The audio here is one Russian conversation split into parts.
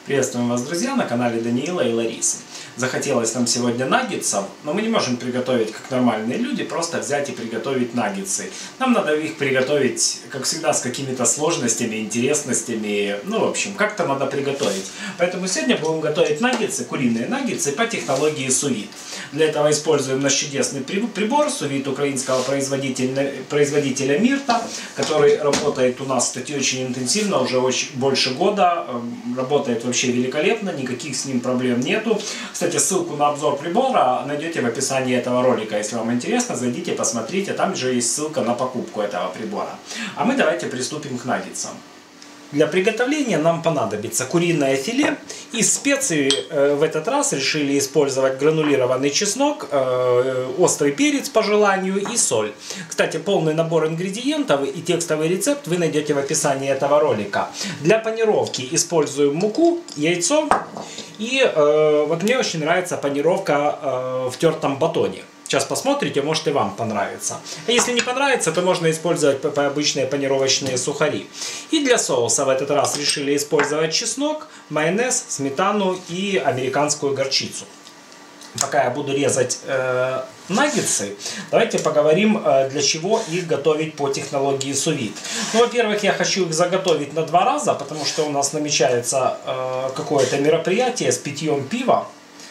Приветствуем вас, друзья, на канале Даниила и Ларисы. Захотелось нам сегодня наггетсов, но мы не можем приготовить как нормальные люди, просто взять и приготовить наггетсы. Нам надо их приготовить, как всегда, с какими-то сложностями, интересностями, в общем, как-то надо приготовить. Поэтому сегодня будем готовить наггетсы, куриные наггетсы по технологии сous-vide. Для этого используем наш чудесный прибор sous-vide украинского производителя Мирта, который работает у нас, кстати, очень интенсивно, уже больше года, работает вообще великолепно, никаких с ним проблем нету. Кстати, ссылку на обзор прибора найдете в описании этого ролика. Если вам интересно, зайдите, посмотрите. Там же есть ссылка на покупку этого прибора. А мы давайте приступим к наггетсам. Для приготовления нам понадобится куриное филе. Из специй в этот раз решили использовать гранулированный чеснок, острый перец по желанию и соль. Кстати, полный набор ингредиентов и текстовый рецепт вы найдете в описании этого ролика. Для панировки используем муку, яйцо и вот мне очень нравится панировка в тертом батоне. Сейчас посмотрите, может и вам понравится. А если не понравится, то можно использовать обычные панировочные сухари. И для соуса в этот раз решили использовать чеснок, майонез, сметану и американскую горчицу. Пока я буду резать наггетсы, давайте поговорим, для чего их готовить по технологии sous-vide. Во-первых, я хочу их заготовить на 2 раза, потому что у нас намечается какое-то мероприятие с питьем пива.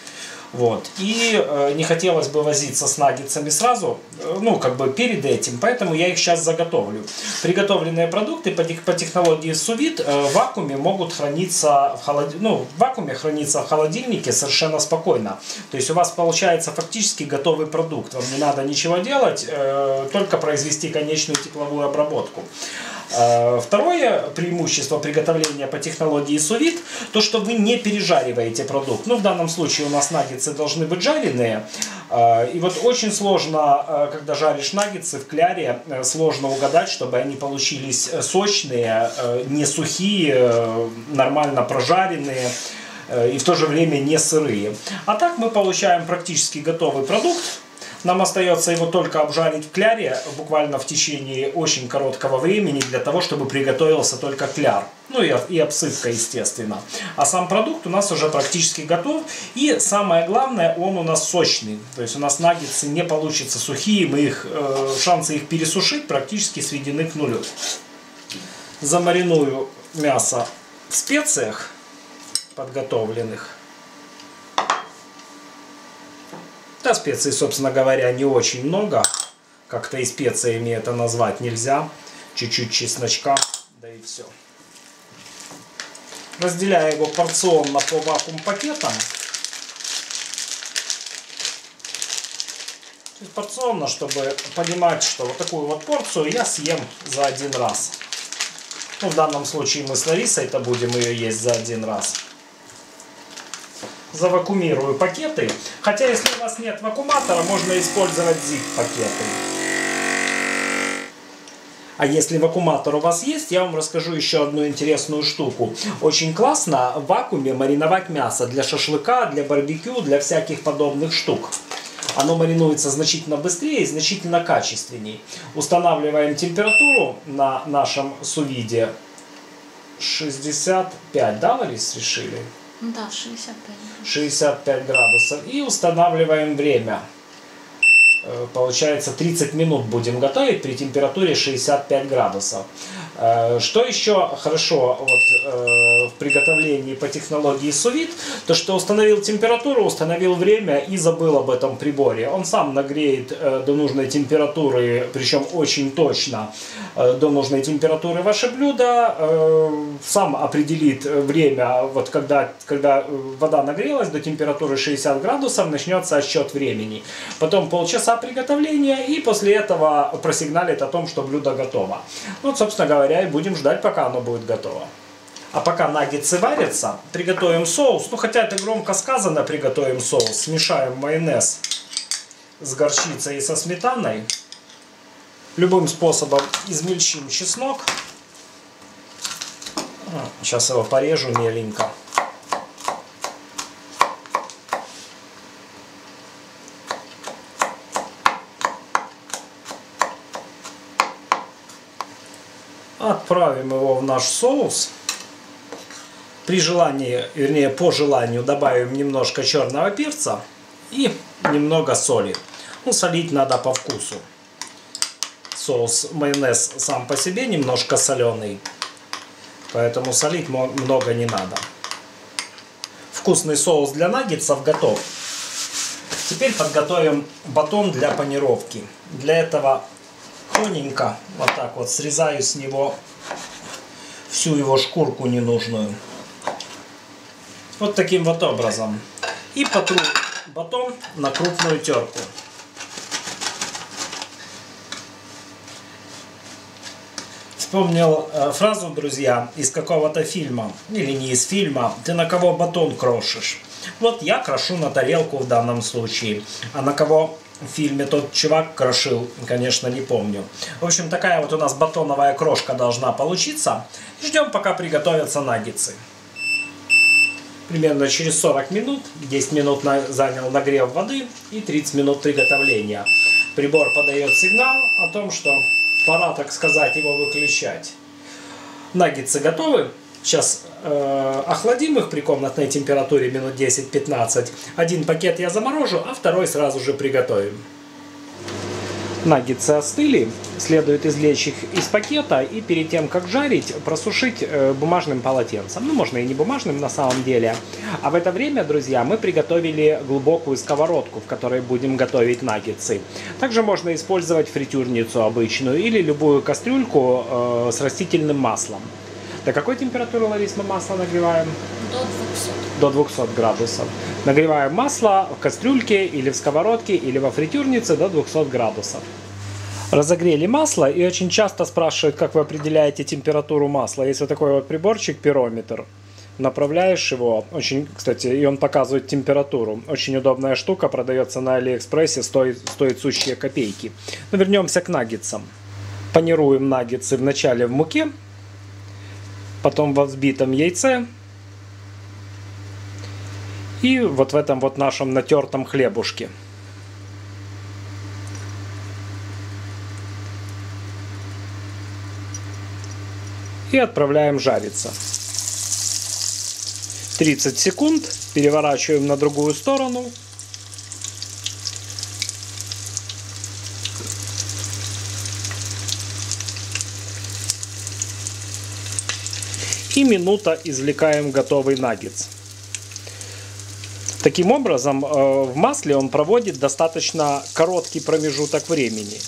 И не хотелось бы возиться с наггетсами сразу, перед этим, поэтому я их сейчас заготовлю. Приготовленные продукты по технологии sous-vide в вакууме могут храниться в холодильнике совершенно спокойно. То есть у вас получается фактически готовый продукт, вам не надо ничего делать, только произвести конечную тепловую обработку. Второе преимущество приготовления по технологии sous-vide, то что вы не пережариваете продукт. В данном случае у нас наггетсы должны быть жареные. И вот очень сложно, когда жаришь наггетсы в кляре, сложно угадать, чтобы они получились сочные, не сухие, нормально прожаренные и в то же время не сырые. А так мы получаем практически готовый продукт. Нам остается его только обжарить в кляре, буквально в течение очень короткого времени, для того, чтобы приготовился только кляр. И обсыпка, естественно. А сам продукт у нас уже практически готов. И самое главное, он у нас сочный. То есть у нас наггетсы не получатся сухие, шансы их пересушить практически сведены к нулю. Замариную мясо в специях подготовленных. Специй, собственно говоря, не очень много. Как-то и специями это назвать нельзя. Чуть-чуть чесночка, да и все. Разделяю его порционно по вакуум-пакетам. Порционно, чтобы понимать, что вот такую вот порцию я съем за один раз. В данном случае мы с Ларисой-то будем ее есть за один раз. Завакуумирую пакеты. Хотя, если у вас нет вакууматора, можно использовать zip-пакеты. А если вакууматор у вас есть, я вам расскажу еще одну интересную штуку. Очень классно в вакууме мариновать мясо для шашлыка, для барбекю, для всяких подобных штук. Оно маринуется значительно быстрее и значительно качественнее. Устанавливаем температуру на нашем sous-vide 65, да, Ларис, решили? Да, 65. 65 градусов. И устанавливаем время. Получается 30 минут будем готовить при температуре 65 градусов. Что еще хорошо в приготовлении по технологии sous-vide, то что установил температуру, установил время и забыл об этом приборе. Он сам нагреет до нужной температуры, причем очень точно до нужной температуры ваше блюдо, сам определит время, когда вода нагрелась до температуры 60 градусов, начнется отсчет времени. Потом полчаса приготовления, и после этого просигналит о том, что блюдо готово. Собственно говоря, и будем ждать, пока оно будет готово. А пока наггетсы варятся, приготовим соус. Хотя это громко сказано, приготовим соус. Смешаем майонез с горчицей и со сметаной. Любым способом измельчим чеснок. Сейчас его порежу меленько. Отправим его в наш соус. При желании, вернее по желанию, добавим немножко черного перца и немного соли. Ну, солить надо по вкусу. Соус майонез сам по себе немножко соленый, поэтому солить много не надо. Вкусный соус для наггетсов готов. Теперь подготовим батон для панировки. Для этого тоненько вот так вот срезаю с него всю его шкурку ненужную. Вот таким вот образом. И потру батон на крупную терку. Вспомнил фразу, друзья, из какого-то фильма, или не из фильма: «Ты на кого батон крошишь?» Вот я крошу на тарелку в данном случае. А на кого в фильме тот чувак крошил, конечно, не помню. В общем, такая вот у нас батоновая крошка должна получиться. Ждем, пока приготовятся наггетсы. Примерно через 40 минут, 10 минут занял нагрев воды и 30 минут приготовления. Прибор подает сигнал о том, что пора, так сказать, его выключать. Наггетсы готовы. Сейчас охладим их при комнатной температуре минут 10-15. Один пакет я заморожу, а второй сразу же приготовим. Наггетсы остыли. Следует извлечь их из пакета и перед тем, как жарить, просушить бумажным полотенцем. Ну, можно и не бумажным на самом деле. А в это время, друзья, мы приготовили глубокую сковородку, в которой будем готовить наггетсы. Также можно использовать фритюрницу обычную или любую кастрюльку с растительным маслом. До какой температуры, Ларис, мы масло нагреваем? До 200 градусов. Нагреваем масло в кастрюльке или в сковородке, или во фритюрнице до 200 градусов. Разогрели масло, и очень часто спрашивают, как вы определяете температуру масла. Есть вот такой вот приборчик, пирометр. Направляешь его, кстати, и он показывает температуру. Очень удобная штука, продается на Алиэкспрессе, стоит сущие копейки. Но вернемся к наггетсам. Панируем наггетсы вначале в муке, потом во взбитом яйце и вот в этом вот нашем натертом хлебушке. И отправляем жариться. 30 секунд. Переворачиваем на другую сторону. И минута извлекаем готовый наггетс. Таким образом, в масле он проводит достаточно короткий промежуток времени.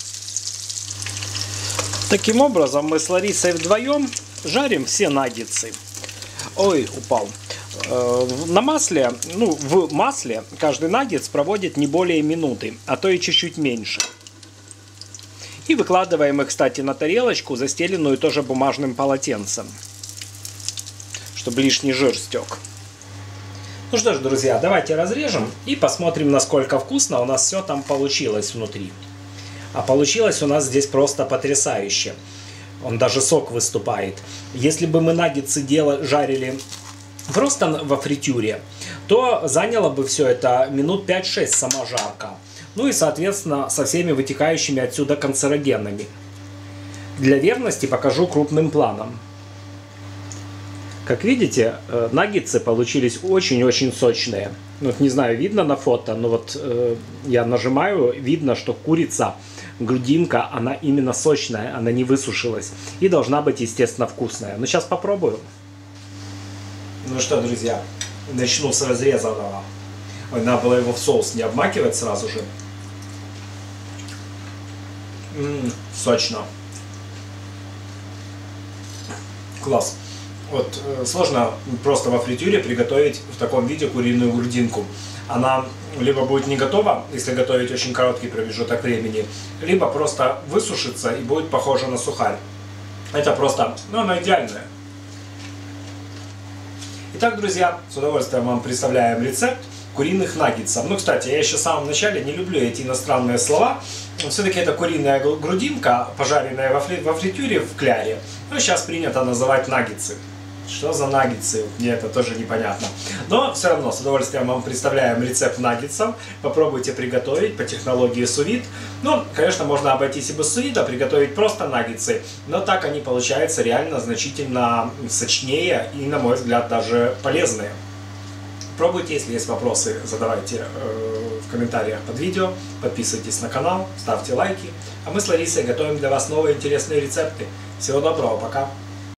Таким образом, мы с Ларисой вдвоем жарим все наггетсы. Ой, упал. В масле каждый наггетс проводит не более минуты, а то и чуть-чуть меньше. И выкладываем их, кстати, на тарелочку, застеленную тоже бумажным полотенцем, чтобы лишний жир стек. Ну что ж, друзья, давайте разрежем и посмотрим, насколько вкусно у нас все там получилось внутри. А получилось у нас здесь просто потрясающе. Он даже сок выступает. Если бы мы наггетсы жарили просто во фритюре, то заняло бы все это минут 5-6 сама жарка. Ну и, соответственно, со всеми вытекающими отсюда канцерогенами. Для верности покажу крупным планом. Как видите, наггетсы получились очень-очень сочные. Вот не знаю, видно на фото, но вот я нажимаю, видно, что курица, грудинка, она именно сочная, она не высушилась. И должна быть, естественно, вкусная. Но сейчас попробую. Ну что, друзья, начну с разрезанного. Ой, надо было его в соус не обмакивать сразу же. Сочно. Класс. Вот сложно просто во фритюре приготовить в таком виде куриную грудинку. Она либо будет не готова, если готовить очень короткий промежуток времени, либо просто высушится и будет похожа на сухарь. Это просто, она идеальная. Итак, друзья, с удовольствием вам представляем рецепт куриных наггетсов. Ну, кстати, я еще в самом начале не люблю эти иностранные слова. Все-таки это куриная грудинка, пожаренная во фритюре в кляре. Но сейчас принято называть наггетсы. Что за наггетсы? Мне это тоже непонятно. Но все равно с удовольствием вам представляем рецепт наггетсов. Попробуйте приготовить по технологии сous-vide. Ну, конечно, можно обойтись и без сous-вида, приготовить просто наггетсы. Но так они получаются реально значительно сочнее и, на мой взгляд, даже полезные. Пробуйте, если есть вопросы, задавайте в комментариях под видео. Подписывайтесь на канал, ставьте лайки. А мы с Ларисой готовим для вас новые интересные рецепты. Всего доброго, пока!